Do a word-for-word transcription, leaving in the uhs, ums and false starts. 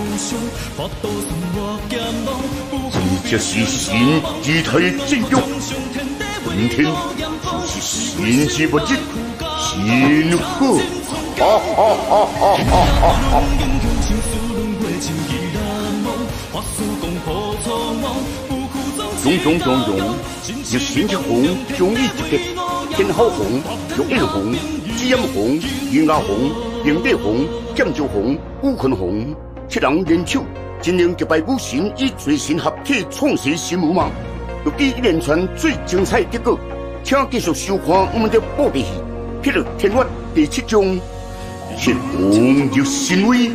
这就是神之体的正用，本天就是神之物质，神好。哈哈哈哈哈哈！种种种种，有神之红，中医之别，天好红，玉印红，紫阴红，月牙红，灵地红，剑朝红，五群红，七人联手。 今年就拜武神与罪神合体创世神武嘛，预计一连串最精彩结果，请继续收看我们的宝贝戏《霹雳天王》第七章，血红又神威。